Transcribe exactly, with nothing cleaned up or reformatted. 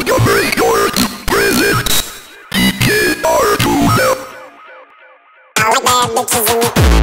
Your present D J Arjuna. I like bad bitches in